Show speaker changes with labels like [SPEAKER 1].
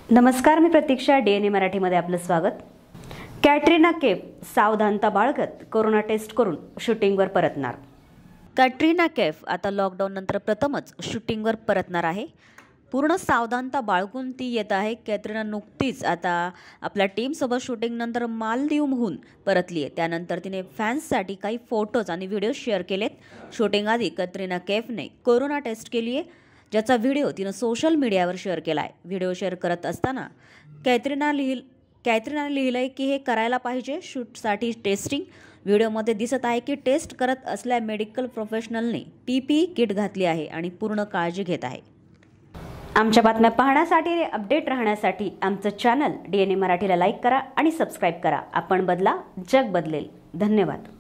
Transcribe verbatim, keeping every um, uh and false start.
[SPEAKER 1] नमस्कार, मी प्रतीक्षा. डीएनए मराठीमध्ये आपलं स्वागत. कॅटरीना कैफ सावधानता बाळगत कोरोना टेस्ट करून शूटिंगवर परतणार. कॅटरीना कैफ आता लॉकडाऊन नंतर प्रथमच शूटिंगवर परतणार आहे. पूर्ण सावधानता बाळगून ती येत आहे. कॅटरीना नुकतीच आता आपल्या टीमसोबत शूटिंगनंतर मालदीवहून परतली आहे. त्यानंतर तिने फॅन्ससाठी काही फोटोज आणि व्हिडिओ शेअर केलेत. शूटिंग आधी कॅटरीना कैफने कोरोना टेस्ट केली आहे, ज्याचा व्हिडिओ तिनं सोशल मीडियावर शेअर केला आहे. व्हिडिओ शेअर करत असताना कॅटरीना लिहिल कॅटरीनाने लिहिलं आहे की हे करायला पाहिजे शूटसाठी टेस्टिंग. व्हिडिओमध्ये दिसत आहे की टेस्ट करत असल्या मेडिकल प्रोफेशनलने पी पी ई किट घातली आहे आणि पूर्ण काळजी घेत आहे. आमच्या बातम्या पाहण्यासाठी आणि अपडेट राहण्यासाठी आमचं चॅनल डीएनए मराठीला लाईक करा आणि सबस्क्राईब करा. आपण बदला, जग बदलेल. धन्यवाद.